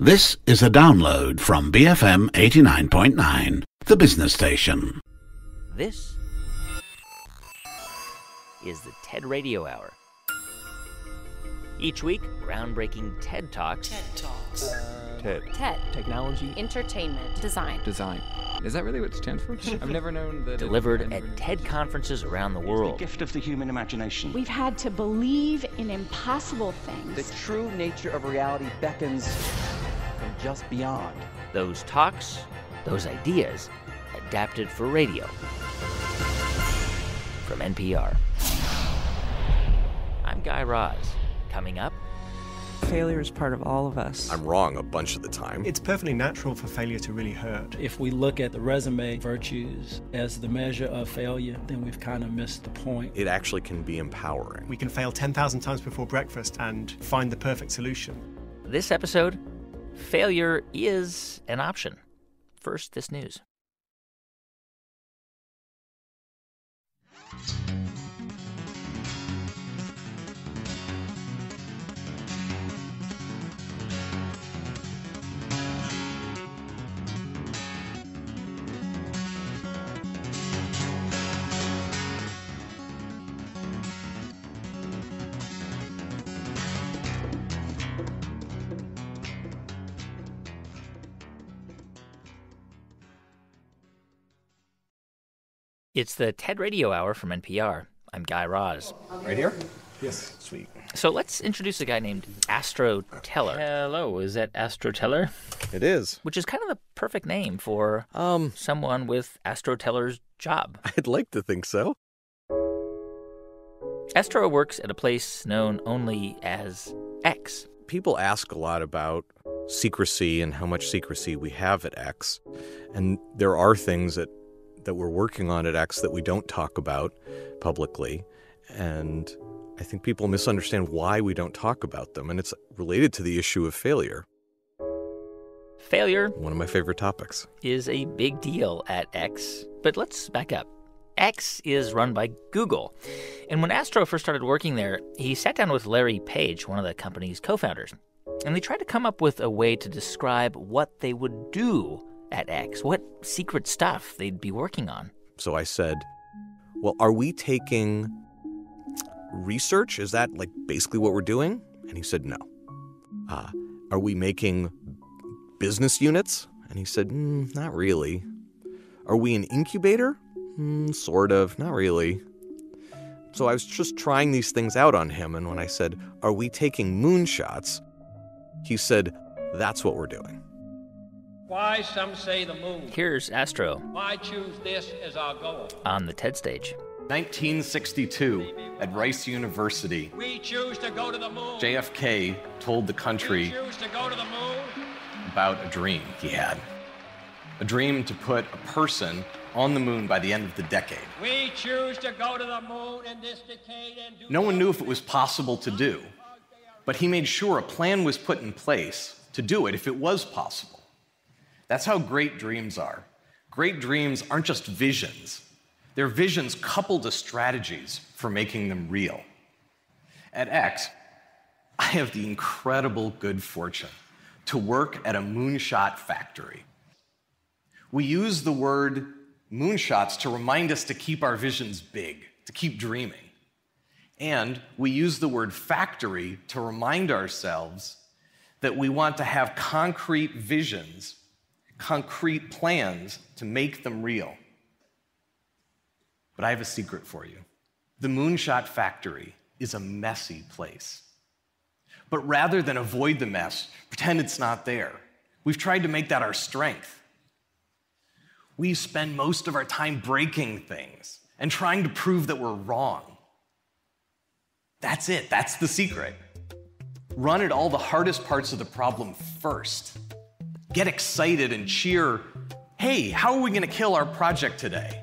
This is a download from BFM 89.9, the business station. This is the TED Radio Hour. Each week, groundbreaking TED Talks. TED. Technology. Entertainment. Design. Is that really what it stands for? I've never known that. Delivered at TED conferences around the world. The gift of the human imagination. We've had to believe in impossible things. The true nature of reality beckons from just beyond. Those talks, those ideas, adapted for radio. From NPR. I'm Guy Raz. Coming up, failure is part of all of us. I'm wrong a bunch of the time. It's perfectly natural for failure to really hurt. If we look at the resume virtues as the measure of failure, then we've kind of missed the point. It actually can be empowering. We can fail 10,000 times before breakfast and find the perfect solution. This episode, failure is an option. First, this news. It's the TED Radio Hour from NPR. I'm Guy Raz. Right here? Yes. Sweet. So let's introduce a guy named Astro Teller. Hello, is that Astro Teller? It is. Which is kind of the perfect name for someone with Astro Teller's job. I'd like to think so. Astro works at a place known only as X. People ask a lot about secrecy and how much secrecy we have at X. And there are things that we're working on at X that we don't talk about publicly. And I think people misunderstand why we don't talk about them. And it's related to the issue of failure. Failure, one of my favorite topics, is a big deal at X. But let's back up. X is run by Google. And when Astro first started working there, he sat down with Larry Page, one of the company's co-founders. And they tried to come up with a way to describe what they would do at X, what secret stuff they'd be working on. So I said, well, are we taking research? Is that like basically what we're doing? And he said, no. Are we making business units? And he said, not really. Are we an incubator? Sort of, not really. So I was just trying these things out on him. And when I said, are we taking moonshots? He said, that's what we're doing. Why some say the moon. Here's Astro. Why choose this as our goal? On the TED stage. 1962, at Rice University. We choose to go to the moon. JFK told the country we choose to go to the moon. About a dream he had. A dream to put a person on the moon by the end of the decade. We choose to go to the moon in this decade and do. No one knew if it was possible to do, but he made sure a plan was put in place to do it if it was possible. That's how great dreams are. Great dreams aren't just visions. They're visions coupled to strategies for making them real. At X, I have the incredible good fortune to work at a moonshot factory. We use the word moonshots to remind us to keep our visions big, to keep dreaming. And we use the word factory to remind ourselves that we want to have concrete visions, concrete plans to make them real. But I have a secret for you. The Moonshot Factory is a messy place. But rather than avoid the mess, pretend it's not there, we've tried to make that our strength. We spend most of our time breaking things and trying to prove that we're wrong. That's it. That's the secret. Run at all the hardest parts of the problem first. Get excited and cheer, hey, how are we going to kill our project today?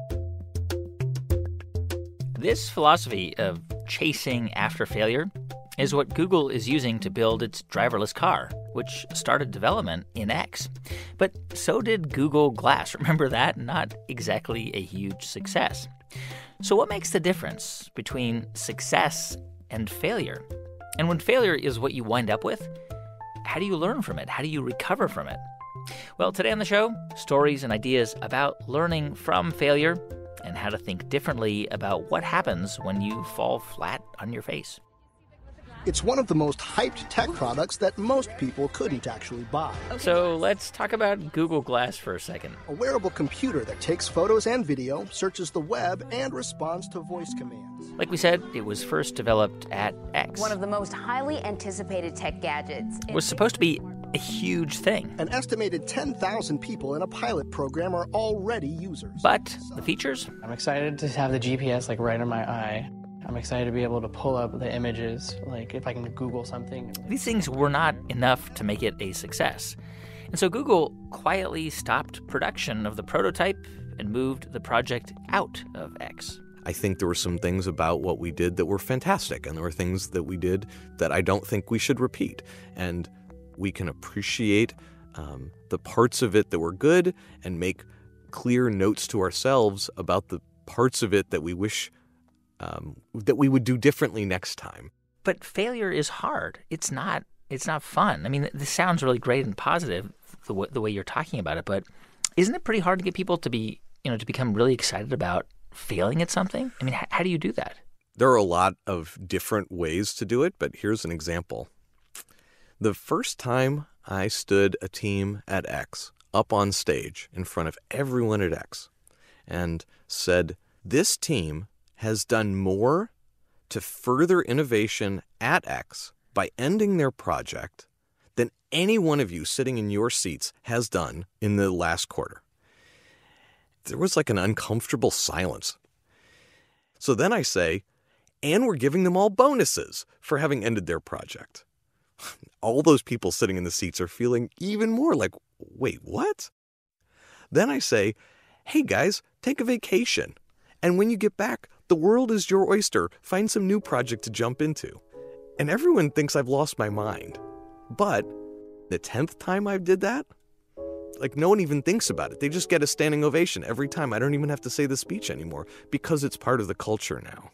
This philosophy of chasing after failure is what Google is using to build its driverless car, which started development in X. But so did Google Glass. Remember that? Not exactly a huge success. So what makes the difference between success and failure? And when failure is what you wind up with, how do you learn from it? How do you recover from it? Well, today on the show, stories and ideas about learning from failure and how to think differently about what happens when you fall flat on your face. It's one of the most hyped tech products that most people couldn't actually buy. So let's talk about Google Glass for a second. A wearable computer that takes photos and video, searches the web, and responds to voice commands. Like we said, it was first developed at X. One of the most highly anticipated tech gadgets. It was supposed to be a huge thing. An estimated 10,000 people in a pilot program are already users. But the features? I'm excited to have the GPS right in my eye. I'm excited to be able to pull up the images, if I can Google something. These things were not enough to make it a success. And so Google quietly stopped production of the prototype and moved the project out of X. I think there were some things about what we did that were fantastic, and there were things that we did that I don't think we should repeat. And we can appreciate the parts of it that were good and make clear notes to ourselves about the parts of it that we wish that we would do differently next time. But failure is hard. It's not fun. I mean, this sounds really great and positive, the way you're talking about it, but isn't it pretty hard to get people to become really excited about failing at something? I mean, how do you do that? There are a lot of different ways to do it, but here's an example. The first time I stood a team at X up on stage in front of everyone at X and said, this team has done more to further innovation at X by ending their project than any one of you sitting in your seats has done in the last quarter. There was an uncomfortable silence. So then I say, and we're giving them all bonuses for having ended their project. All those people sitting in the seats are feeling even more like, wait, what? Then I say, hey guys, take a vacation. And when you get back, the world is your oyster. Find some new project to jump into. And everyone thinks I've lost my mind. But the 10th time I did that, no one even thinks about it. They just get a standing ovation every time. I don't even have to say the speech anymore because it's part of the culture now.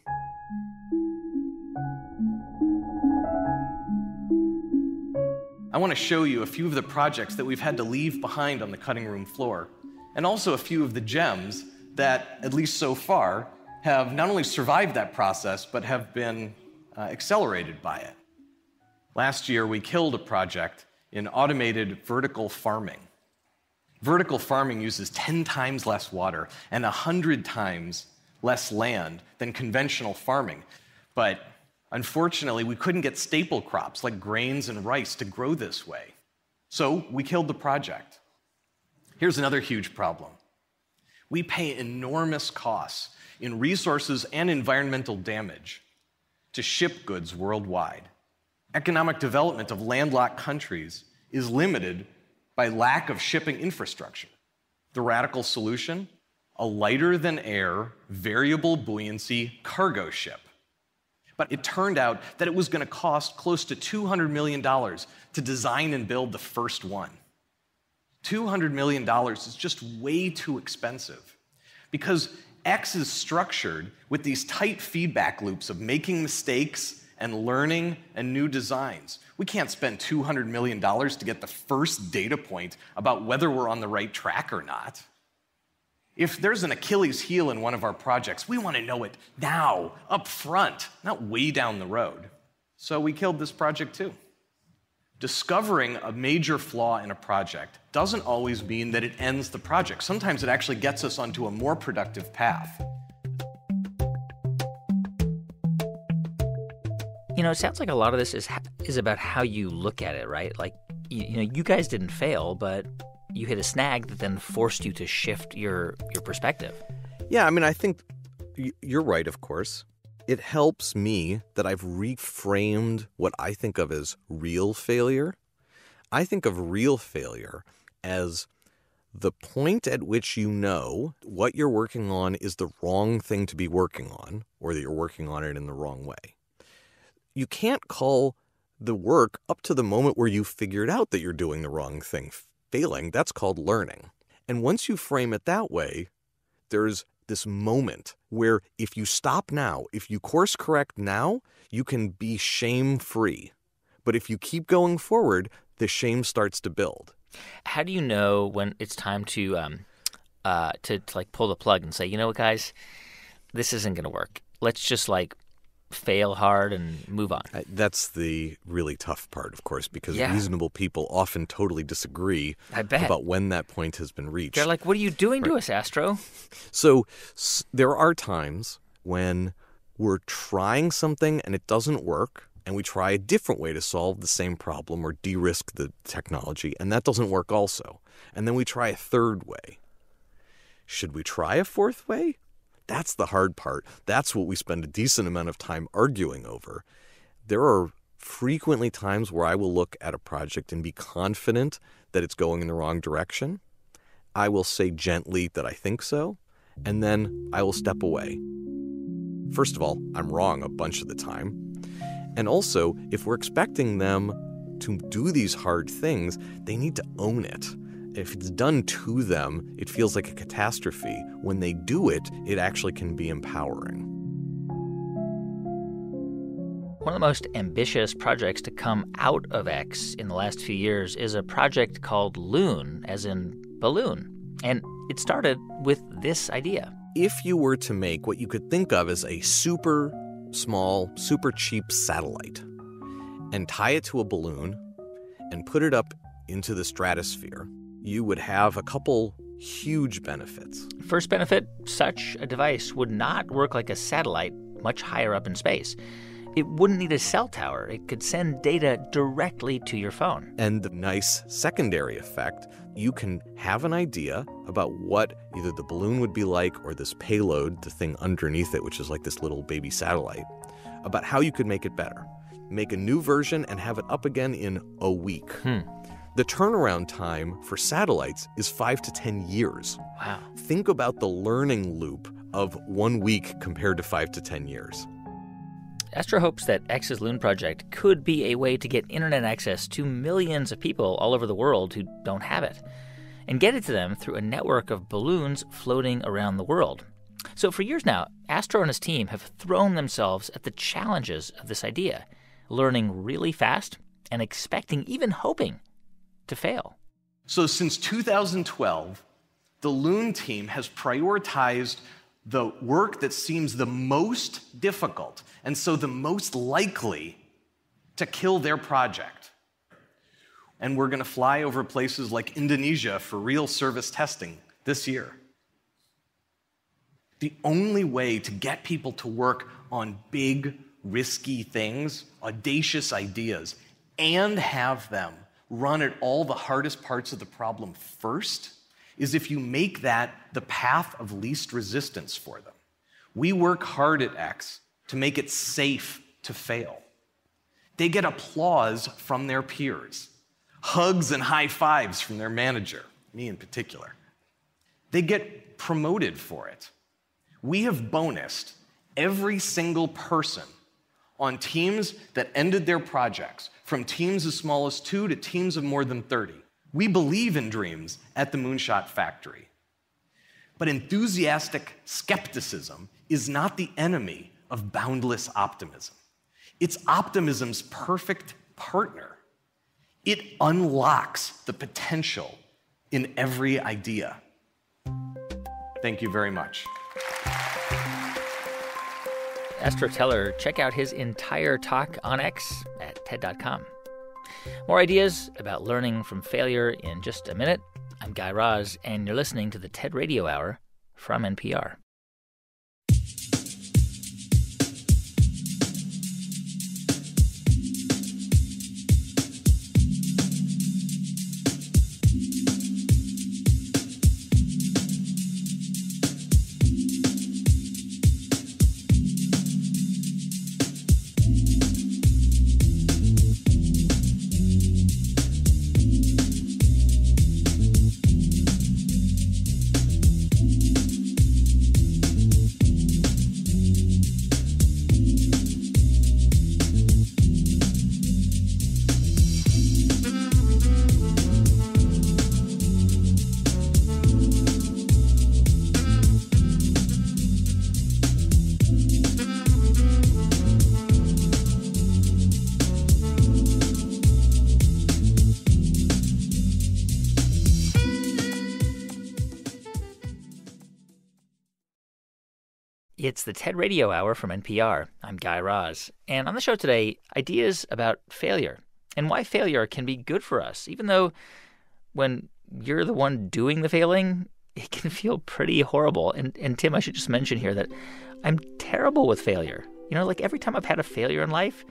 I want to show you a few of the projects that we've had to leave behind on the cutting room floor, and also a few of the gems that, at least so far, have not only survived that process, but have been accelerated by it. Last year, we killed a project in automated vertical farming. Vertical farming uses 10 times less water and 100 times less land than conventional farming. But unfortunately, we couldn't get staple crops like grains and rice to grow this way. So we killed the project. Here's another huge problem. We pay enormous costs in resources and environmental damage to ship goods worldwide. Economic development of landlocked countries is limited by lack of shipping infrastructure. The radical solution? A lighter-than-air, variable buoyancy cargo ship. But it turned out that it was going to cost close to $200 million to design and build the first one. $200 million is just way too expensive because X is structured with these tight feedback loops of making mistakes and learning and new designs. We can't spend $200 million to get the first data point about whether we're on the right track or not. If there's an Achilles heel in one of our projects, we want to know it now, up front, not way down the road. So we killed this project too. Discovering a major flaw in a project doesn't always mean that it ends the project. Sometimes it actually gets us onto a more productive path. It sounds like a lot of this is about how you look at it, right? You guys didn't fail, but you hit a snag that then forced you to shift your perspective. Yeah, I think you're right, of course. It helps me that I've reframed what I think of as real failure. I think of real failure as the point at which you know what you're working on is the wrong thing to be working on, or that you're working on it in the wrong way. You can't call the work up to the moment where you figured out that you're doing the wrong thing failing. That's called learning. And once you frame it that way, there's this moment where if you stop now, if you course correct now, you can be shame-free. But if you keep going forward, the shame starts to build. How do you know when it's time to like pull the plug and say, you know what, guys, this isn't going to work. Let's just like fail hard and move on. That's the really tough part, of course, because reasonable people often totally disagree about when that point has been reached. They're like, what are you doing to us, Astro? So there are times when we're trying something and it doesn't work, and we try a different way to solve the same problem or de-risk the technology, and that doesn't work also. And then we try a third way. Should we try a fourth way? That's the hard part. That's what we spend a decent amount of time arguing over. There are frequently times where I will look at a project and be confident that it's going in the wrong direction. I will say gently that I think so, and then I will step away. First of all, I'm wrong a bunch of the time. And also, if we're expecting them to do these hard things, they need to own it. If it's done to them, it feels like a catastrophe. When they do it, it actually can be empowering. One of the most ambitious projects to come out of X in the last few years is a project called Loon, as in balloon. And it started with this idea. If you were to make what you could think of as a super small, super cheap satellite and tie it to a balloon and put it up into the stratosphere, you would have a couple huge benefits. First benefit, such a device would not work like a satellite much higher up in space. It wouldn't need a cell tower. It could send data directly to your phone. And the nice secondary effect, you can have an idea about what either the balloon would be like or this payload, the thing underneath it, which is like this little baby satellite, about how you could make it better. Make a new version and have it up again in a week. The turnaround time for satellites is 5 to 10 years. Wow. Think about the learning loop of 1 week compared to 5 to 10 years. Astro hopes that X's Loon project could be a way to get internet access to millions of people all over the world who don't have it, and get it to them through a network of balloons floating around the world. So for years now, Astro and his team have thrown themselves at the challenges of this idea, learning really fast and expecting, even hoping, to fail. So since 2012, the Loon team has prioritized the work that seems the most difficult and so the most likely to kill their project. And we're going to fly over places like Indonesia for real service testing this year. The only way to get people to work on big, risky things, audacious ideas, and have them run at all the hardest parts of the problem first is if you make that the path of least resistance for them. We work hard at X to make it safe to fail. They get applause from their peers, hugs and high fives from their manager, me in particular. They get promoted for it. We have bonused every single person on teams that ended their projects, from teams as small as 2 to teams of more than 30. We believe in dreams at the Moonshot Factory. But enthusiastic skepticism is not the enemy of boundless optimism. It's optimism's perfect partner. It unlocks the potential in every idea. Thank you very much. Astro Teller, check out his entire talk on X at TED.com. More ideas about learning from failure in just a minute. I'm Guy Raz, and you're listening to the TED Radio Hour from NPR. It's the TED Radio Hour from NPR. I'm Guy Raz. And on the show today, ideas about failure and why failure can be good for us, even though when you're the one doing the failing, it can feel pretty horrible. And Tim, I should just mention here that I'm terrible with failure. You know, like every time I've had a failure in life,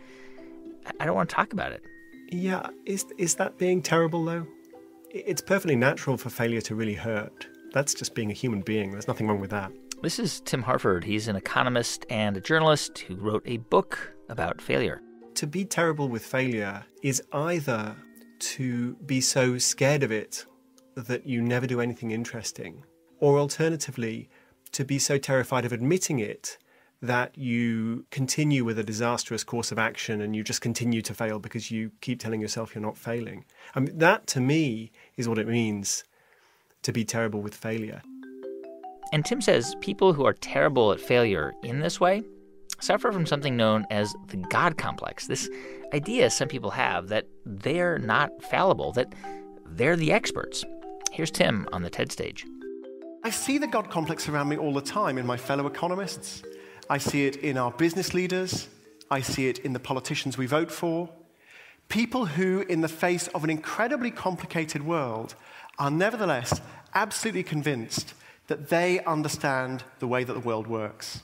I don't want to talk about it. Yeah, is that being terrible, though? It's perfectly natural for failure to really hurt. That's just being a human being. There's nothing wrong with that. This is Tim Harford. He's an economist and a journalist who wrote a book about failure. To be terrible with failure is either to be so scared of it that you never do anything interesting, or alternatively, to be so terrified of admitting it that you continue with a disastrous course of action and you just continue to fail because you keep telling yourself you're not failing. I mean, that, to me, is what it means to be terrible with failure. And Tim says people who are terrible at failure in this way suffer from something known as the God complex, this idea some people have that they're not fallible, that they're the experts. Here's Tim on the TED stage. I see the God complex around me all the time in my fellow economists. I see it in our business leaders. I see it in the politicians we vote for. People who, in the face of an incredibly complicated world, are nevertheless absolutely convinced that they understand the way that the world works.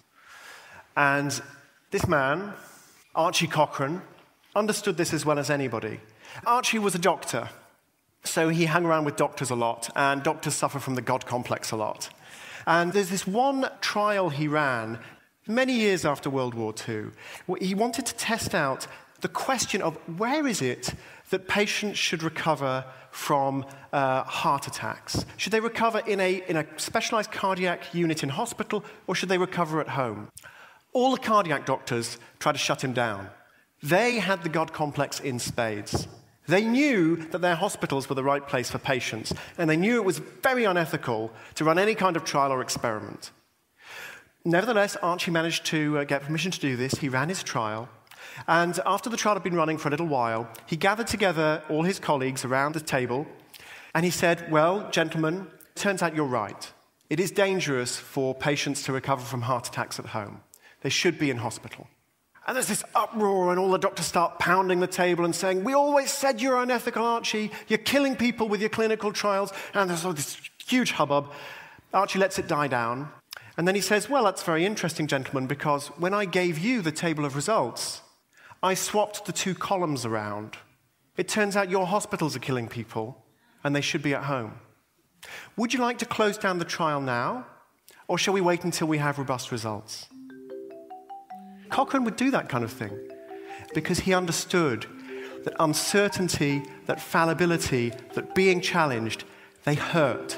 And this man, Archie Cochrane, understood this as well as anybody. Archie was a doctor, so he hung around with doctors a lot, and doctors suffer from the God complex a lot. And there's this one trial he ran many years after World War II. He wanted to test out the question of where is it that patients should recover from heart attacks? Should they recover in a specialized cardiac unit in hospital, or should they recover at home? All the cardiac doctors tried to shut him down. They had the God complex in spades. They knew that their hospitals were the right place for patients, and they knew it was very unethical to run any kind of trial or experiment. Nevertheless, Archie managed to get permission to do this. He ran his trial. And after the trial had been running for a little while, he gathered together all his colleagues around the table, and he said, well, gentlemen, turns out you're right. It is dangerous for patients to recover from heart attacks at home. They should be in hospital. And there's this uproar, and all the doctors start pounding the table and saying, we always said you're unethical, Archie. You're killing people with your clinical trials. And there's all this huge hubbub. Archie lets it die down. And then he says, well, that's very interesting, gentlemen, because when I gave you the table of results, I swapped the two columns around. It turns out your hospitals are killing people, and they should be at home. Would you like to close down the trial now, or shall we wait until we have robust results? Cochrane would do that kind of thing because he understood that uncertainty, that fallibility, that being challenged, they hurt.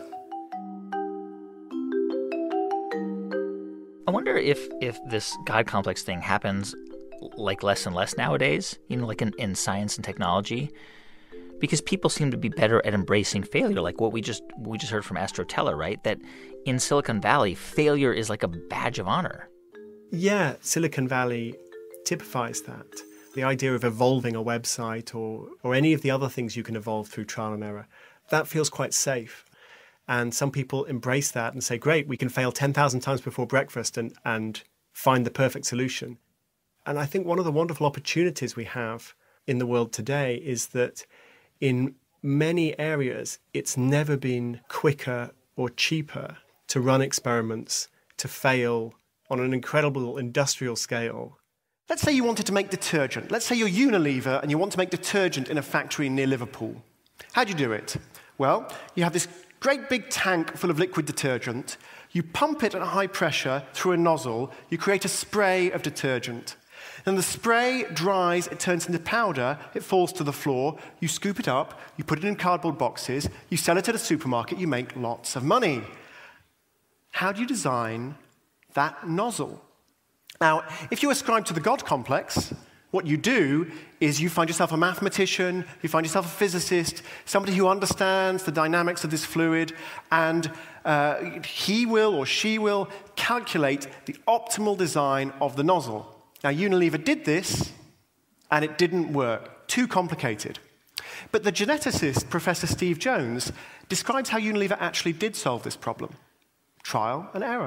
I wonder if this God complex thing happens like less and less nowadays, you know, like in science and technology, because people seem to be better at embracing failure, like what we just heard from Astro Teller, right? That in Silicon Valley, failure is like a badge of honor. Yeah, Silicon Valley typifies that. The idea of evolving a website or any of the other things you can evolve through trial and error, that feels quite safe. And some people embrace that and say, great, we can fail 10,000 times before breakfast and find the perfect solution. And I think one of the wonderful opportunities we have in the world today is that in many areas, it's never been quicker or cheaper to run experiments, to fail on an incredible industrial scale. Let's say you wanted to make detergent. Let's say you're Unilever and you want to make detergent in a factory near Liverpool. How do you do it? Well, you have this great big tank full of liquid detergent. You pump it at high pressure through a nozzle. You create a spray of detergent. Then the spray dries, it turns into powder, it falls to the floor, you scoop it up, you put it in cardboard boxes, you sell it at a supermarket, you make lots of money. How do you design that nozzle? Now, if you ascribe to the God complex, what you do is you find yourself a mathematician, you find yourself a physicist, somebody who understands the dynamics of this fluid, and he will or she will calculate the optimal design of the nozzle. Now, Unilever did this, and it didn't work. Too complicated. But the geneticist, Professor Steve Jones, describes how Unilever actually did solve this problem. Trial and error.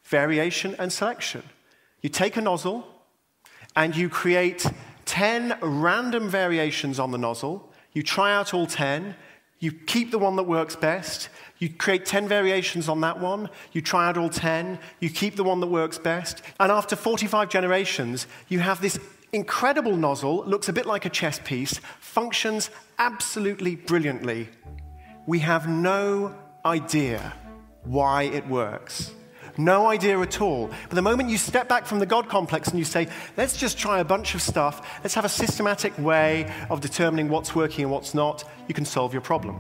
variation and selection. You take a nozzle and you create 10 random variations on the nozzle. You try out all 10. You keep the one that works best. You create 10 variations on that one. You try out all 10. You keep the one that works best. And after 45 generations, you have this incredible nozzle, looks a bit like a chess piece, functions absolutely brilliantly. We have no idea why it works. No idea at all. But the moment you step back from the God complex and you say, let's just try a bunch of stuff, let's have a systematic way of determining what's working and what's not, you can solve your problem.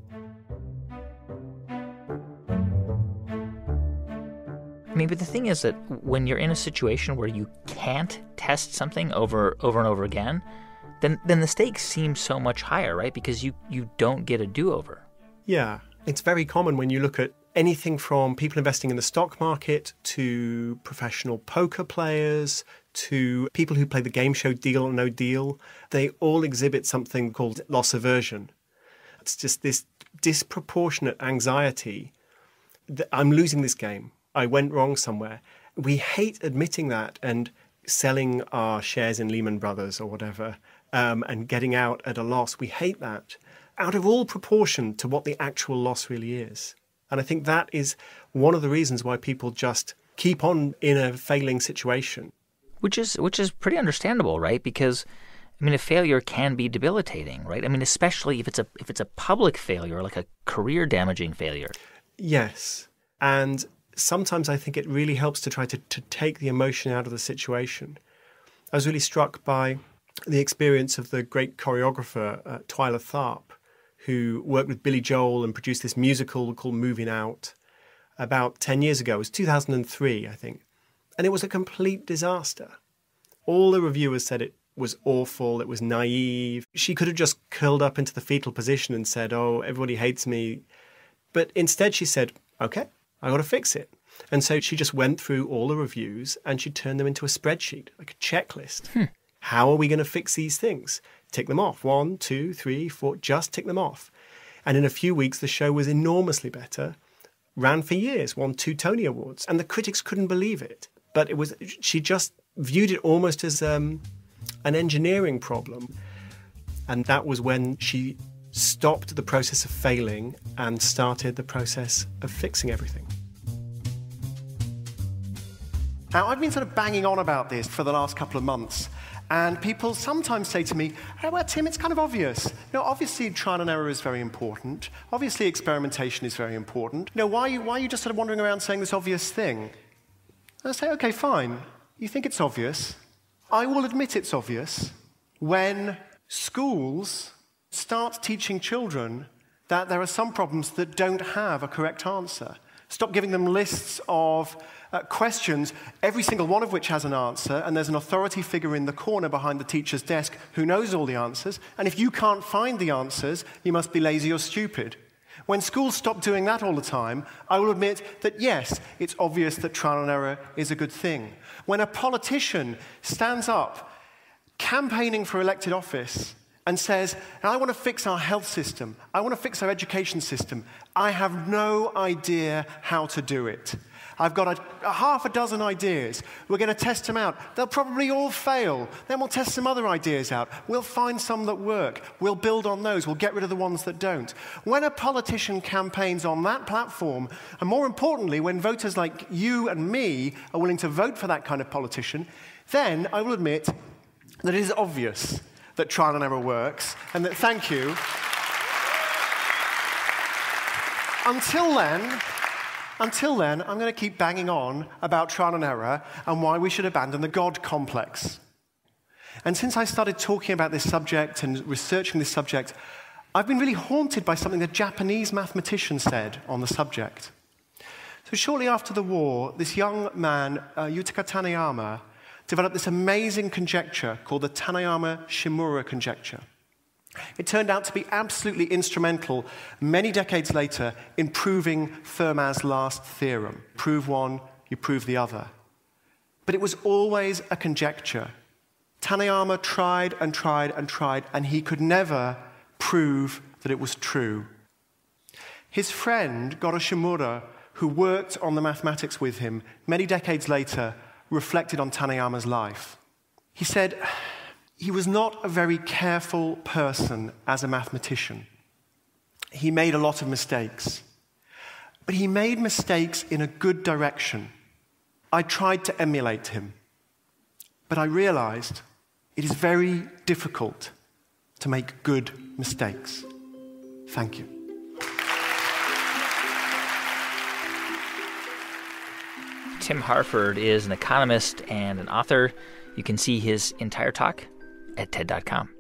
I mean, but the thing is that when you're in a situation where you can't test something over and over again, then the stakes seem so much higher, right? Because you don't get a do-over. Yeah, it's very common when you look at anything from people investing in the stock market to professional poker players to people who play the game show Deal or No Deal. They all exhibit something called loss aversion. It's just this disproportionate anxiety that I'm losing this game. I went wrong somewhere. We hate admitting that and selling our shares in Lehman Brothers or whatever and getting out at a loss. We hate that out of all proportion to what the actual loss really is. And I think that is one of the reasons why people just keep on in a failing situation. Which is pretty understandable, right? Because, I mean, a failure can be debilitating, right? I mean, especially if it's a public failure, like a career-damaging failure. Yes. And sometimes I think it really helps to try to take the emotion out of the situation. I was really struck by the experience of the great choreographer, Twyla Tharp, who worked with Billy Joel and produced this musical called Moving Out about 10 years ago. It was 2003, I think. And it was a complete disaster. All the reviewers said it was awful, it was naive. She could have just curled up into the fetal position and said, oh, everybody hates me. But instead she said, okay, I got to fix it. And so she just went through all the reviews and she turned them into a spreadsheet, like a checklist. How are we going to fix these things? Tick them off. 1, 2, 3, 4, just tick them off. And in a few weeks, the show was enormously better, ran for years, won 2 Tony Awards, and the critics couldn't believe it. But she just viewed it almost as an engineering problem. And that was when she stopped the process of failing and started the process of fixing everything. Now, I've been sort of banging on about this for the last couple of months. And people sometimes say to me, oh, well, Tim, it's kind of obvious. You know, obviously, trial and error is very important. Obviously, experimentation is very important. You know, why are you just sort of wandering around saying this obvious thing? And I say, okay, fine. You think it's obvious. I will admit it's obvious when schools start teaching children that there are some problems that don't have a correct answer. Stop giving them lists of questions, every single one of which has an answer, and there's an authority figure in the corner behind the teacher's desk who knows all the answers, and if you can't find the answers, you must be lazy or stupid. When schools stop doing that all the time, I will admit that yes, it's obvious that trial and error is a good thing. When a politician stands up campaigning for elected office and says, I want to fix our health system, I want to fix our education system, I have no idea how to do it. I've got a half a dozen ideas. We're going to test them out. They'll probably all fail. Then we'll test some other ideas out. We'll find some that work. We'll build on those. We'll get rid of the ones that don't. When a politician campaigns on that platform, and more importantly, when voters like you and me are willing to vote for that kind of politician, then I will admit that it is obvious that trial and error works, and that, thank you. Until then, I'm going to keep banging on about trial and error and why we should abandon the God complex. And since I started talking about this subject and researching this subject, I've been really haunted by something the Japanese mathematician said on the subject. So shortly after the war, this young man, Yutaka Taniyama, developed this amazing conjecture called the Taniyama-Shimura conjecture. It turned out to be absolutely instrumental many decades later in proving Fermat's last theorem. Prove one, you prove the other. But it was always a conjecture. Taniyama tried and tried and tried, and he could never prove that it was true. His friend, Goro Shimura, who worked on the mathematics with him, many decades later, reflected on Taniyama's life. He said, he was not a very careful person as a mathematician. He made a lot of mistakes. But he made mistakes in a good direction. I tried to emulate him. But I realized it is very difficult to make good mistakes. Thank you. Tim Harford is an economist and an author. You can see his entire talk at TED.com.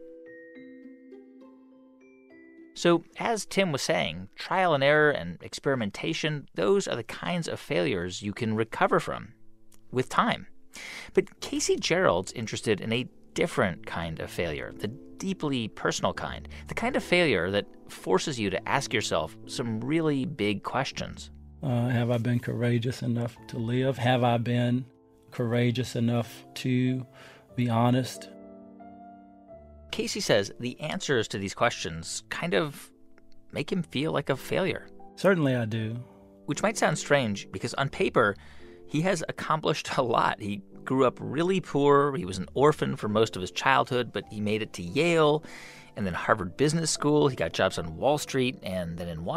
So, as Tim was saying, trial and error and experimentation, those are the kinds of failures you can recover from with time. But Casey Gerald's interested in a different kind of failure, the deeply personal kind, the kind of failure that forces you to ask yourself some really big questions. Have I been courageous enough to live? Have I been courageous enough to be honest? Casey says the answers to these questions kind of make him feel like a failure. Certainly I do. Which might sound strange because on paper, he has accomplished a lot. He grew up really poor. He was an orphan for most of his childhood, but he made it to Yale and then Harvard Business School. He got jobs on Wall Street and then in Washington.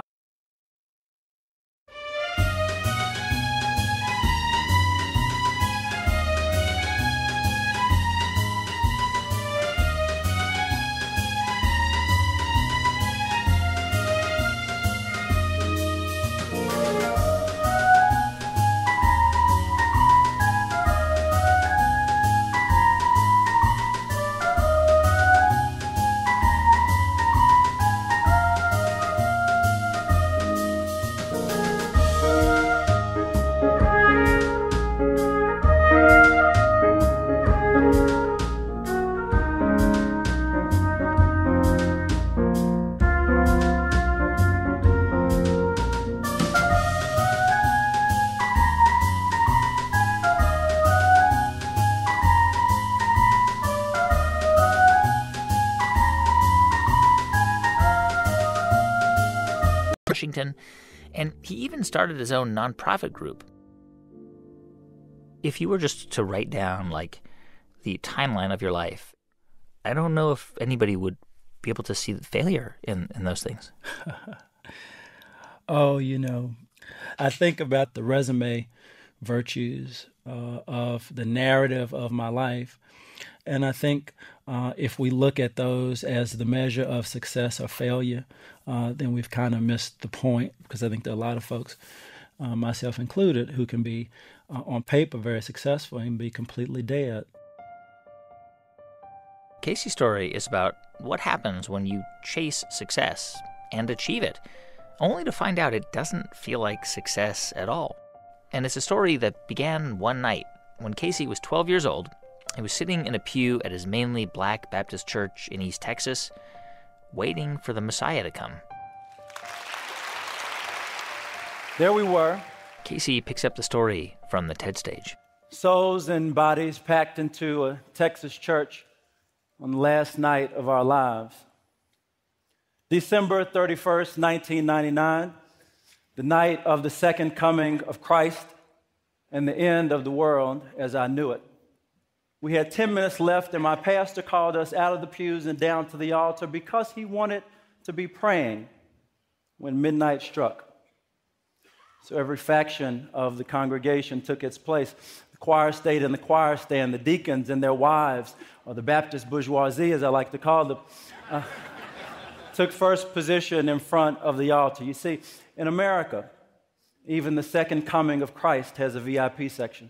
Washington, and he even started his own nonprofit group. If you were just to write down, like, the timeline of your life, I don't know if anybody would be able to see the failure in those things. Oh, I think about the resume virtues of the narrative of my life, and I think if we look at those as the measure of success or failure, then we've kind of missed the point, because I think there are a lot of folks, myself included, who can be, on paper, very successful and be completely dead. Casey's story is about what happens when you chase success and achieve it, only to find out it doesn't feel like success at all. And it's a story that began one night when Casey was 12 years old. He was sitting in a pew at his mainly black Baptist church in East Texas, waiting for the Messiah to come. There we were. Casey picks up the story from the TED stage. Souls and bodies packed into a Texas church on the last night of our lives. December 31st, 1999, the night of the second coming of Christ and the end of the world as I knew it. We had 10 minutes left, and my pastor called us out of the pews and down to the altar because he wanted to be praying when midnight struck. So every faction of the congregation took its place. The choir stayed in the choir stand, the deacons and their wives, or the Baptist bourgeoisie, as I like to call them, took first position in front of the altar. You see, in America, even the second coming of Christ has a VIP section.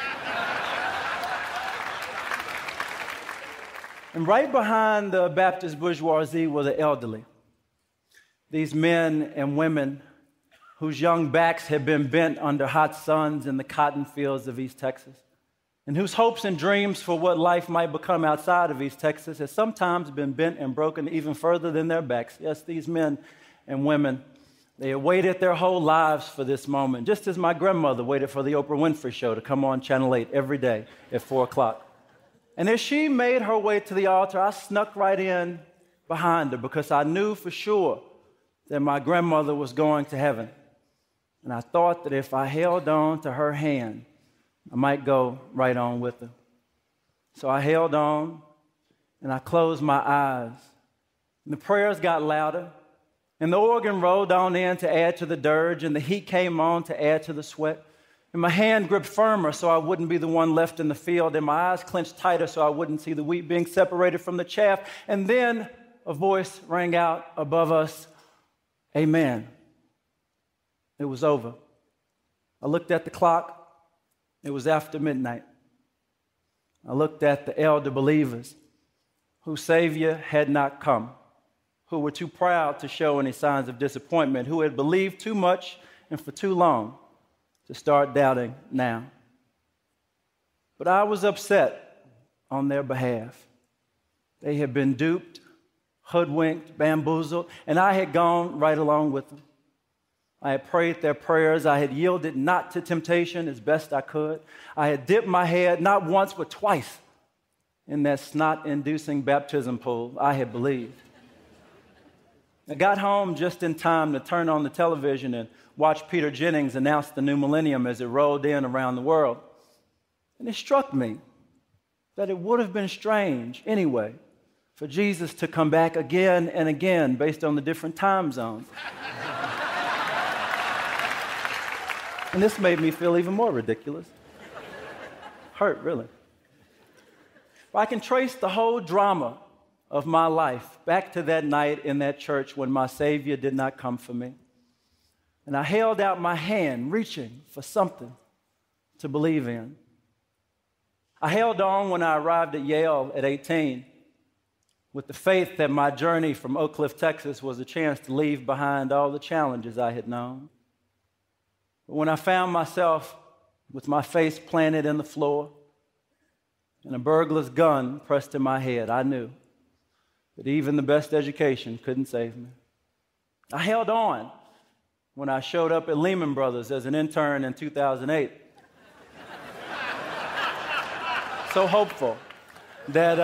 And right behind the Baptist bourgeoisie were the elderly. These men and women whose young backs had been bent under hot suns in the cotton fields of East Texas, and whose hopes and dreams for what life might become outside of East Texas has sometimes been bent and broken even further than their backs. Yes, these men and women, they had waited their whole lives for this moment, just as my grandmother waited for the Oprah Winfrey Show to come on Channel 8 every day at 4 o'clock. And as she made her way to the altar, I snuck right in behind her because I knew for sure that my grandmother was going to heaven. And I thought that if I held on to her hand, I might go right on with her. So I held on, and I closed my eyes. And the prayers got louder, and the organ rolled on in to add to the dirge, and the heat came on to add to the sweat. And my hand gripped firmer so I wouldn't be the one left in the field, and my eyes clenched tighter so I wouldn't see the wheat being separated from the chaff. And then a voice rang out above us, "Amen." It was over. I looked at the clock. It was after midnight. I looked at the elder believers whose Savior had not come, who were too proud to show any signs of disappointment, who had believed too much and for too long to start doubting now. But I was upset on their behalf. They had been duped, hoodwinked, bamboozled, and I had gone right along with them. I had prayed their prayers. I had yielded not to temptation as best I could. I had dipped my head not once but twice in that snot-inducing baptism pool. I had believed. I got home just in time to turn on the television and watch Peter Jennings announce the new millennium as it rolled in around the world. And it struck me that it would have been strange anyway for Jesus to come back again and again based on the different time zones. And this made me feel even more ridiculous. Hurt, really. But I can trace the whole drama of my life back to that night in that church when my Savior did not come for me. And I held out my hand, reaching for something to believe in. I held on when I arrived at Yale at 18 with the faith that my journey from Oak Cliff, Texas was a chance to leave behind all the challenges I had known. But when I found myself with my face planted in the floor and a burglar's gun pressed to my head, I knew that even the best education couldn't save me. I held on when I showed up at Lehman Brothers as an intern in 2008. So hopeful that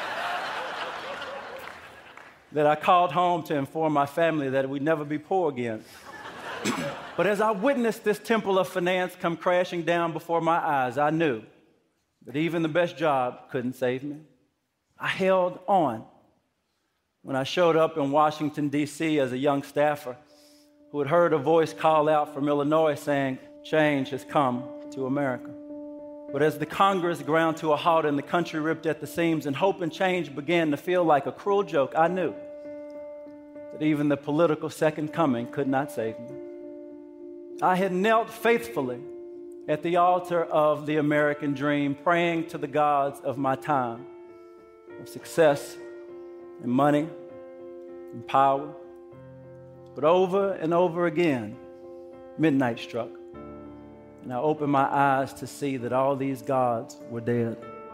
I called home to inform my family that we'd never be poor again. But as I witnessed this temple of finance come crashing down before my eyes, I knew that even the best job couldn't save me. I held on when I showed up in Washington, D.C. as a young staffer who had heard a voice call out from Illinois saying, "Change has come to America." But as the Congress ground to a halt and the country ripped at the seams and hope and change began to feel like a cruel joke, I knew that even the political second coming could not save me. I had knelt faithfully at the altar of the American dream, praying to the gods of my time, of success and money and power. But over and over again, midnight struck, and I opened my eyes to see that all these gods were dead.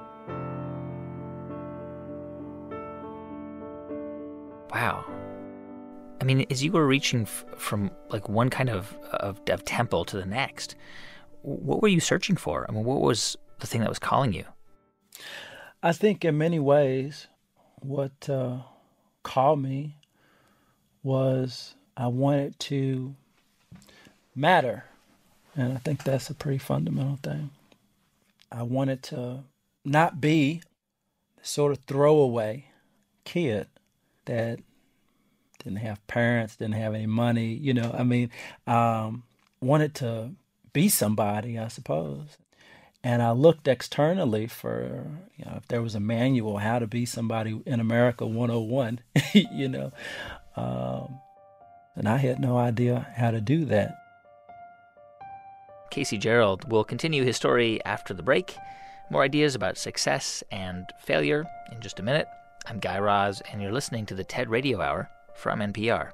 Wow. I mean, as you were reaching from like one kind of temple to the next, what were you searching for? I mean, what was the thing that was calling you? I think in many ways, what called me was I wanted to matter. And I think that's a pretty fundamental thing. I wanted to not be the sort of throwaway kid that didn't have parents, didn't have any money, wanted to be somebody, I suppose. And I looked externally for, if there was a manual, how to be somebody in America 101, and I had no idea how to do that. Casey Gerald will continue his story after the break. More ideas about success and failure in just a minute. I'm Guy Raz, and you're listening to the TED Radio Hour from NPR.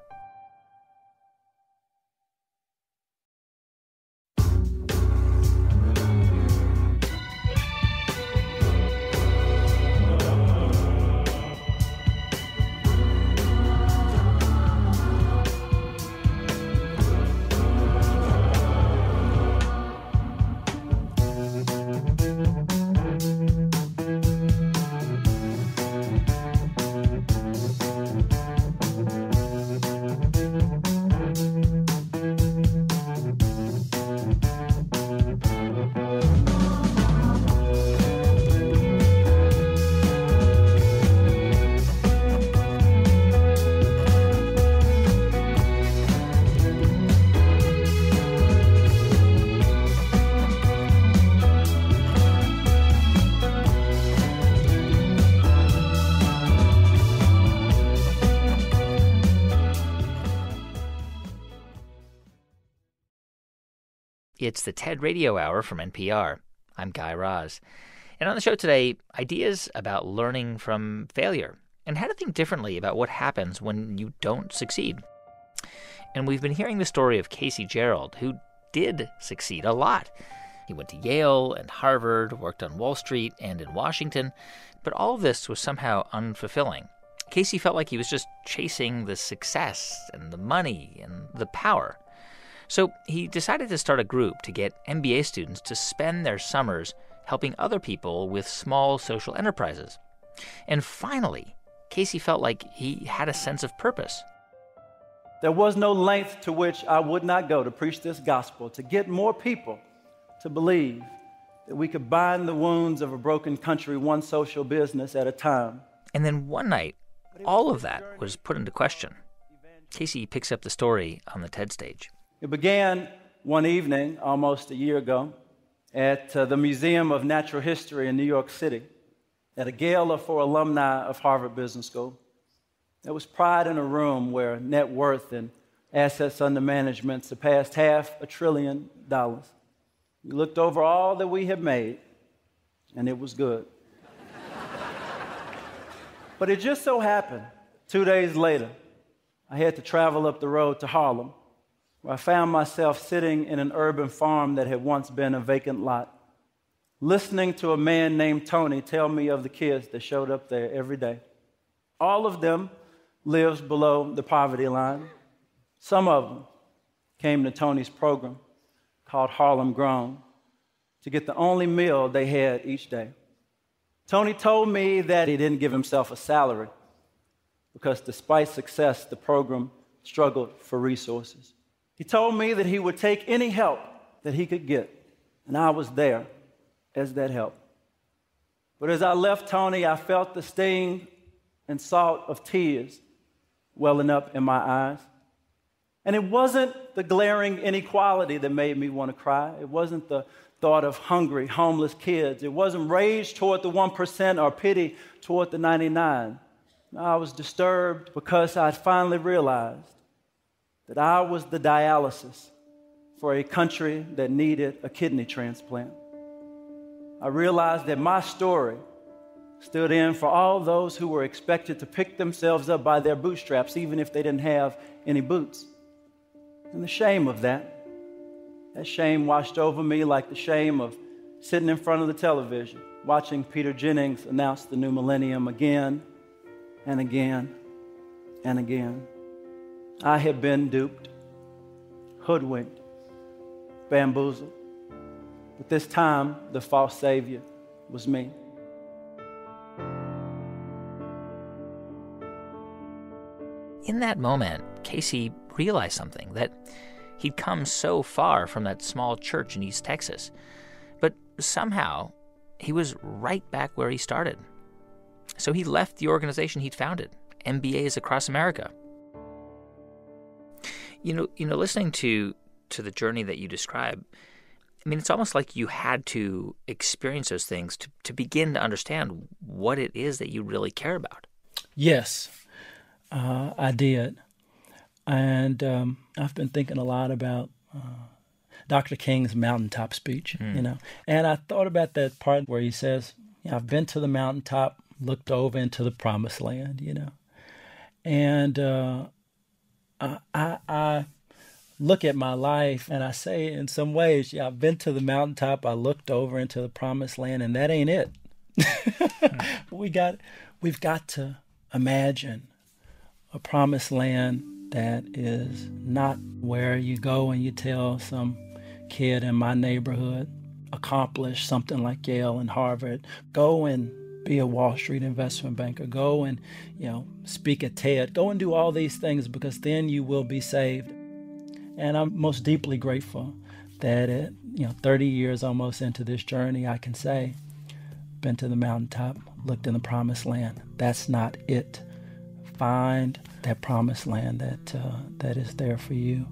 It's the TED Radio Hour from NPR. I'm Guy Raz. And on the show today, ideas about learning from failure and how to think differently about what happens when you don't succeed. And we've been hearing the story of Casey Gerald, who did succeed a lot. He went to Yale and Harvard, worked on Wall Street and in Washington, but all of this was somehow unfulfilling. Casey felt like he was just chasing the success and the money and the power. So he decided to start a group to get MBA students to spend their summers helping other people with small social enterprises. And finally, Casey felt like he had a sense of purpose. There was no length to which I would not go to preach this gospel, to get more people to believe that we could bind the wounds of a broken country one social business at a time. And then one night, all of that was put into question. Casey picks up the story on the TED stage. It began one evening almost a year ago at the Museum of Natural History in New York City at a gala for alumni of Harvard Business School. There was pride in a room where net worth and assets under management surpassed $500 billion. We looked over all that we had made, and it was good. But it just so happened, 2 days later, I had to travel up the road to Harlem, where I found myself sitting in an urban farm that had once been a vacant lot, listening to a man named Tony tell me of the kids that showed up there every day. All of them lived below the poverty line. Some of them came to Tony's program called Harlem Grown to get the only meal they had each day. Tony told me that he didn't give himself a salary because despite success, the program struggled for resources. He told me that he would take any help that he could get, and I was there as that help. But as I left Tony, I felt the sting and salt of tears welling up in my eyes. And it wasn't the glaring inequality that made me want to cry. It wasn't the thought of hungry, homeless kids. It wasn't rage toward the 1% or pity toward the 99. No, I was disturbed because I'd finally realized that I was the dialysis for a country that needed a kidney transplant. I realized that my story stood in for all those who were expected to pick themselves up by their bootstraps, even if they didn't have any boots. And the shame of that shame washed over me like the shame of sitting in front of the television, watching Peter Jennings announce the new millennium again and again and again. I had been duped, hoodwinked, bamboozled. But this time, the false savior was me. In that moment, Casey realized something, that he'd come so far from that small church in East Texas. But somehow, he was right back where he started. So he left the organization he'd founded, MBAs Across America. You know, listening to the journey that you describe, I mean, it's almost like you had to experience those things to begin to understand what it is that you really care about. Yes, I did. And I've been thinking a lot about Dr. King's mountaintop speech, you know. And I thought about that part where he says, I've been to the mountaintop, looked over into the promised land, you know. And I look at my life and I say in some ways, I've been to the mountaintop, I looked over into the promised land, and that ain't it. We've got to imagine a promised land that is not where you go and you tell some kid in my neighborhood, accomplish something like Yale and Harvard, go and be a Wall Street investment banker, go and, speak at TED, go and do all these things because then you will be saved. And I'm most deeply grateful that at 30 years almost into this journey, I can say, been to the mountaintop, looked in the promised land. That's not it. Find that promised land that is there for you.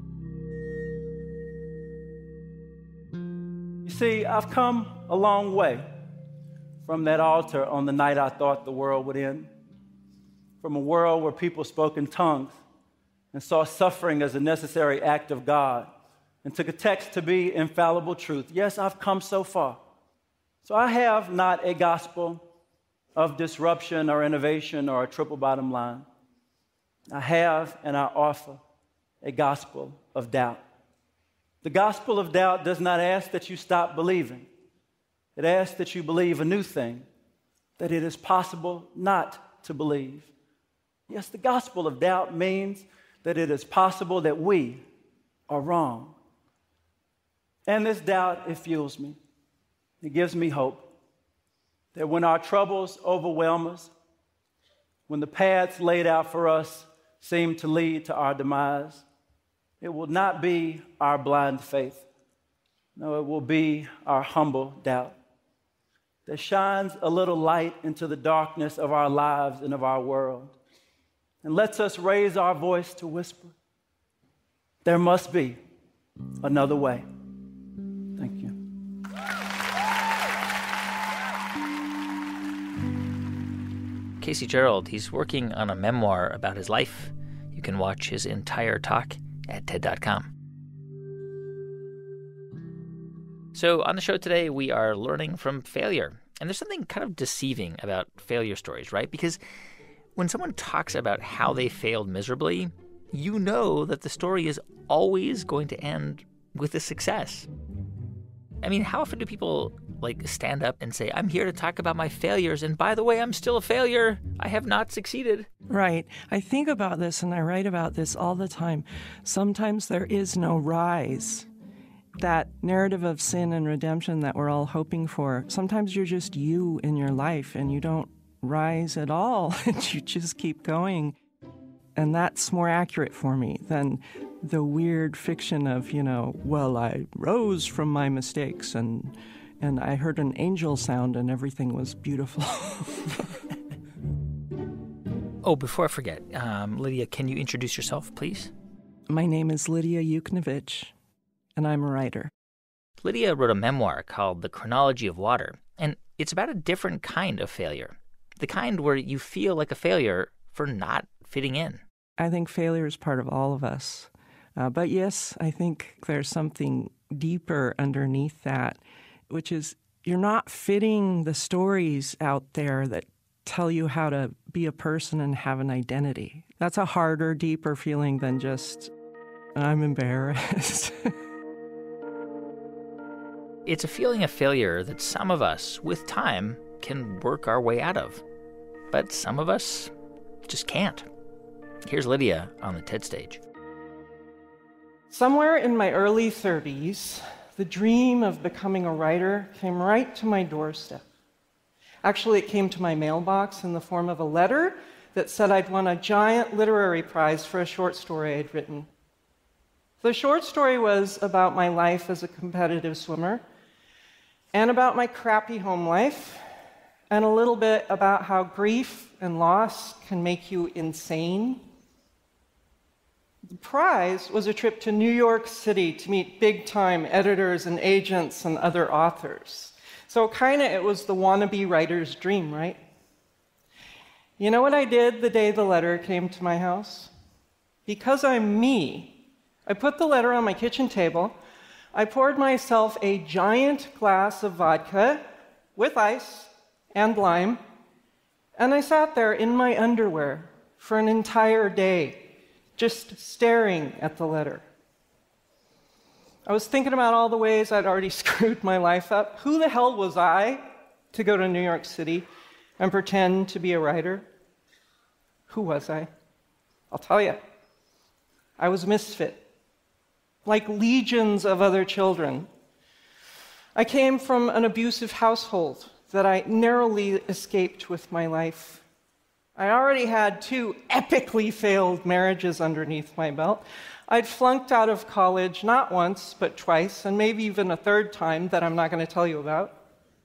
You see, I've come a long way from that altar on the night I thought the world would end, from a world where people spoke in tongues and saw suffering as a necessary act of God, and took a text to be infallible truth. Yes, I've come so far. So I have not a gospel of disruption or innovation or a triple bottom line. I have and I offer a gospel of doubt. The gospel of doubt does not ask that you stop believing. It asks that you believe a new thing, that it is possible not to believe. Yes, the gospel of doubt means that it is possible that we are wrong. And this doubt, it fuels me. It gives me hope that when our troubles overwhelm us, when the paths laid out for us seem to lead to our demise, it will not be our blind faith. No, it will be our humble doubt that shines a little light into the darkness of our lives and of our world and lets us raise our voice to whisper, there must be another way. Thank you. Casey Gerald, he's working on a memoir about his life. You can watch his entire talk at TED.com. So on the show today, we are learning from failure. And there's something kind of deceiving about failure stories, right? Because when someone talks about how they failed miserably, you know that the story is always going to end with a success. I mean, how often do people stand up and say, I'm here to talk about my failures, and by the way, I'm still a failure. I have not succeeded. Right. I think about this and I write about this all the time. Sometimes there is no rise. That narrative of sin and redemption that we're all hoping for, sometimes you're just you in your life and you don't rise at all and you just keep going. And that's more accurate for me than the weird fiction of, well, I rose from my mistakes and I heard an angel sound and everything was beautiful. Oh, before I forget, Lydia, can you introduce yourself, please? My name is Lydia Yuknavitch, and I'm a writer. Lydia wrote a memoir called The Chronology of Water, and it's about a different kind of failure, the kind where you feel like a failure for not fitting in. I think failure is part of all of us. But yes, I think there's something deeper underneath that, which is you're not fitting the stories out there that tell you how to be a person and have an identity. That's a harder, deeper feeling than just, I'm embarrassed. It's a feeling of failure that some of us, with time, can work our way out of. But some of us just can't. Here's Lydia on the TED stage. Somewhere in my early 30s, the dream of becoming a writer came right to my doorstep. Actually, it came to my mailbox in the form of a letter that said I'd won a giant literary prize for a short story I'd written. The short story was about my life as a competitive swimmer, and about my crappy home life, and a little bit about how grief and loss can make you insane. The prize was a trip to New York City to meet big-time editors and agents and other authors. So it was the wannabe writer's dream, right? You know what I did the day the letter came to my house? Because I'm me, I put the letter on my kitchen table, I poured myself a giant glass of vodka with ice and lime, and I sat there in my underwear for an entire day, just staring at the letter. I was thinking about all the ways I'd already screwed my life up. Who the hell was I to go to New York City and pretend to be a writer? Who was I? I'll tell you. I was a misfit, like legions of other children. I came from an abusive household that I narrowly escaped with my life. I already had 2 epically failed marriages underneath my belt. I'd flunked out of college not once, but twice, and maybe even a third time that I'm not going to tell you about.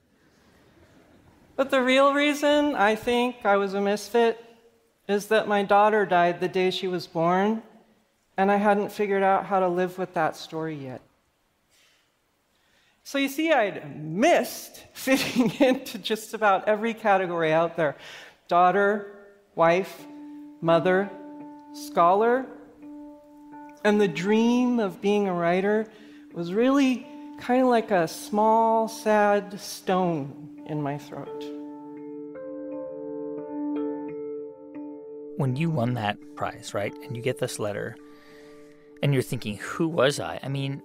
But the real reason I think I was a misfit is that my daughter died the day she was born, and I hadn't figured out how to live with that story yet. So you see, I'd missed fitting into just about every category out there. Daughter, wife, mother, scholar. And the dream of being a writer was really kind of like a small, sad stone in my throat. When you won that prize, right, and you get this letter, and you're thinking, who was I? I mean,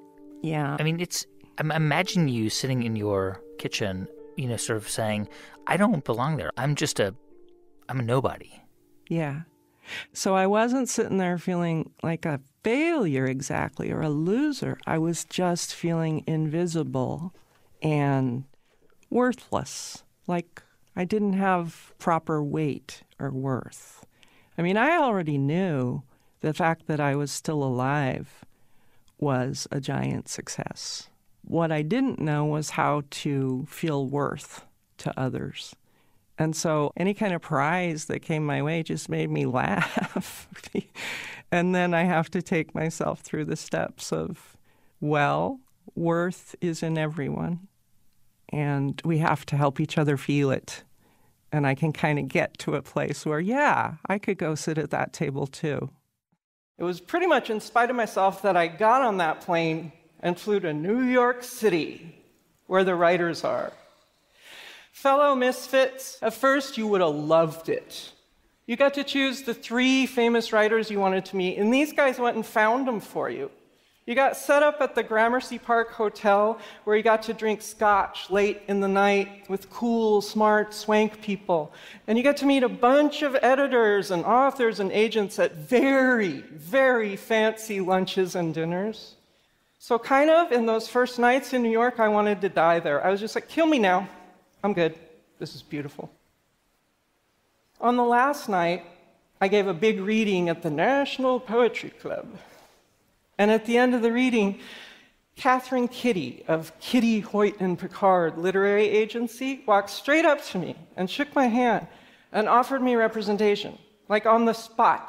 imagine you sitting in your kitchen, sort of saying, I don't belong there. I'm a nobody. Yeah. So I wasn't sitting there feeling like a failure exactly or a loser. I was just feeling invisible and worthless, like I didn't have proper weight or worth. I mean, I already knew the fact that I was still alive was a giant success. What I didn't know was how to feel worth to others. And so any kind of prize that came my way just made me laugh. And then I have to take myself through the steps of, well, worth is in everyone, and we have to help each other feel it. And I can kind of get to a place where, yeah, I could go sit at that table too. It was pretty much in spite of myself that I got on that plane and flew to New York City, where the writers are. Fellow misfits, at first you would have loved it. You got to choose the 3 famous writers you wanted to meet, and these guys went and found them for you. You got set up at the Gramercy Park Hotel, where you got to drink scotch late in the night with cool, smart, swank people. And you got to meet a bunch of editors and authors and agents at very, very fancy lunches and dinners. So kind of in those first nights in New York, I wanted to die there. I was just like, kill me now. I'm good. This is beautiful. On the last night, I gave a big reading at the National Poetry Club. And at the end of the reading, Catherine Kitty of Kitty, Hoyt & Picard Literary Agency walked straight up to me and shook my hand and offered me representation, like on the spot.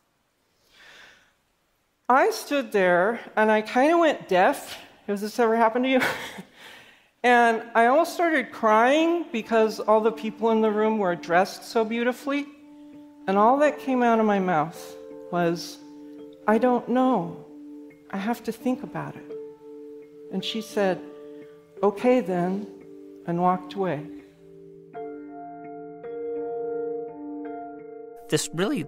I stood there and I kind of went deaf. Has this ever happened to you? And I almost started crying because all the people in the room were dressed so beautifully. And all that came out of my mouth was, I don't know. I have to think about it. And she said, okay then, and walked away. This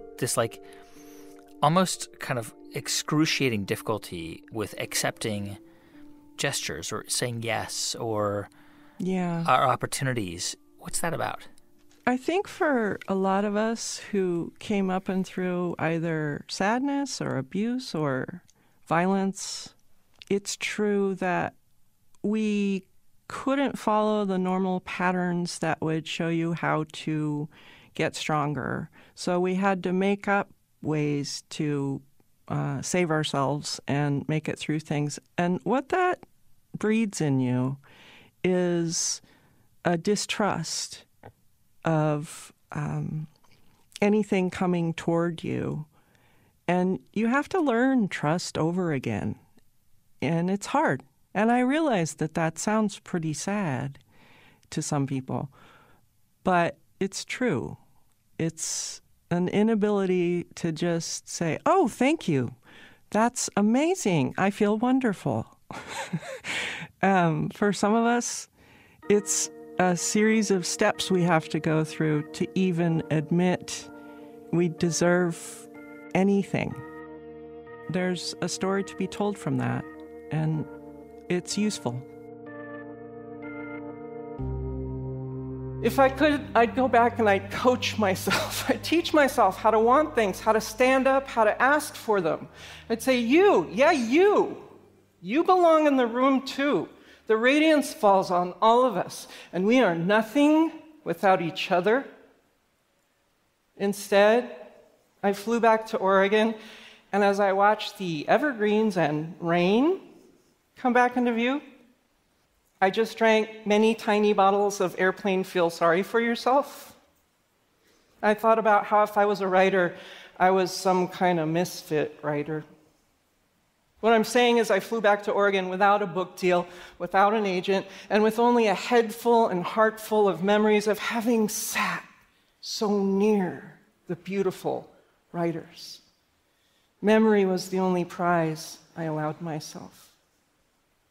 almost kind of excruciating difficulty with accepting gestures or saying yes or our opportunities. What's that about? I think for a lot of us who came up and through either sadness or abuse or violence, it's true that we couldn't follow the normal patterns that would show you how to get stronger. So we had to make up ways to save ourselves and make it through things. And what that breeds in you is a distrust of anything coming toward you. And you have to learn trust over again. And it's hard. And I realize that that sounds pretty sad to some people. But it's true. It's an inability to just say, oh, thank you. That's amazing. I feel wonderful. For some of us, it's a series of steps we have to go through to even admit we deserve anything. There's a story to be told from that, and it's useful. If I could, I'd go back and I'd coach myself. I'd teach myself how to want things, how to stand up, how to ask for them. I'd say, you belong in the room too. The radiance falls on all of us, and we are nothing without each other. Instead, I flew back to Oregon, and as I watched the evergreens and rain come back into view, I just drank many tiny bottles of Airplane Feel Sorry for Yourself. I thought about how if I was a writer, I was some kind of misfit writer. What I'm saying is I flew back to Oregon without a book deal, without an agent, and with only a head full and heart full of memories of having sat so near the beautiful writers. Memory was the only prize I allowed myself.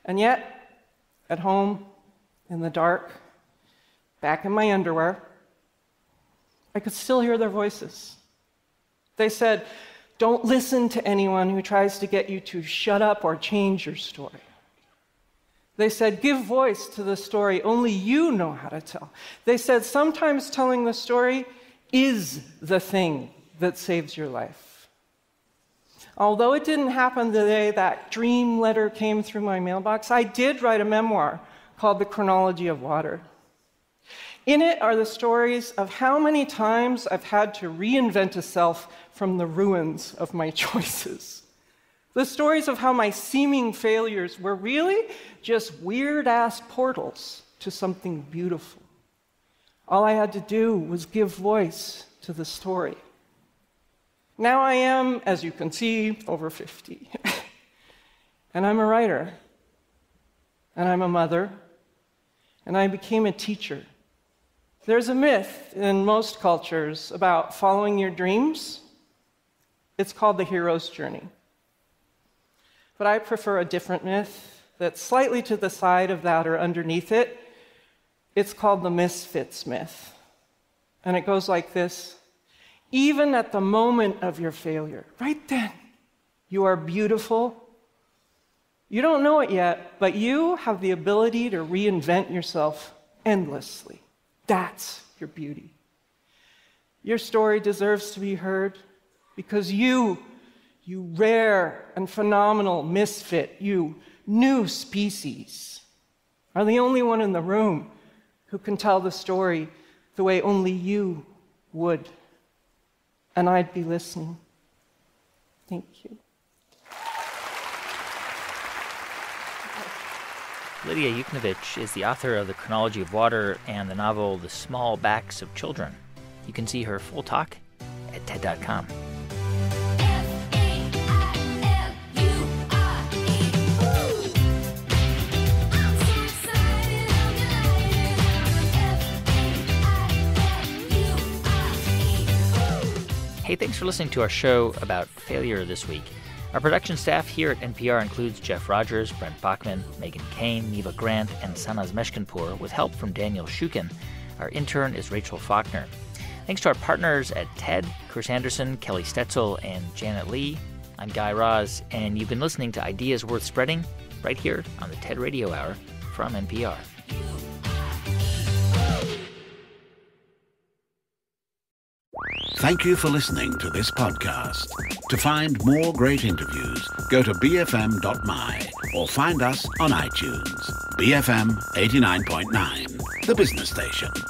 And yet, at home, in the dark, back in my underwear, I could still hear their voices. They said, "Don't listen to anyone who tries to get you to shut up or change your story." They said, "Give voice to the story only you know how to tell." They said, "Sometimes telling the story is the thing that saves your life." Although it didn't happen the day that dream letter came through my mailbox, I did write a memoir called The Chronology of Water. In it are the stories of how many times I've had to reinvent a self from the ruins of my choices. The stories of how my seeming failures were really just weird-ass portals to something beautiful. All I had to do was give voice to the story. Now I am, as you can see, over 50. And I'm a writer. And I'm a mother. And I became a teacher. There's a myth in most cultures about following your dreams. It's called the hero's journey. But I prefer a different myth that's slightly to the side of that or underneath it. It's called the misfits myth. And it goes like this. Even at the moment of your failure, right then, you are beautiful. You don't know it yet, but you have the ability to reinvent yourself endlessly. That's your beauty. Your story deserves to be heard because you rare and phenomenal misfit, you new species, are the only one in the room who can tell the story the way only you would. And I'd be listening. Thank you. Lidia Yuknavitch is the author of The Chronology of Water and the novel The Small Backs of Children. You can see her full talk at TED.com. Hey, thanks for listening to our show about failure this week. Our production staff here at NPR includes Jeff Rogers, Brent Bachman, Megan Kane, Neva Grant, and Sanaz Meshkinpour, with help from Daniel Shukin. Our intern is Rachel Faulkner. Thanks to our partners at TED, Chris Anderson, Kelly Stetzel, and Janet Lee. I'm Guy Raz, and you've been listening to Ideas Worth Spreading right here on the TED Radio Hour from NPR. Thank you for listening to this podcast. To find more great interviews, go to bfm.my or find us on iTunes. BFM 89.9, the business station.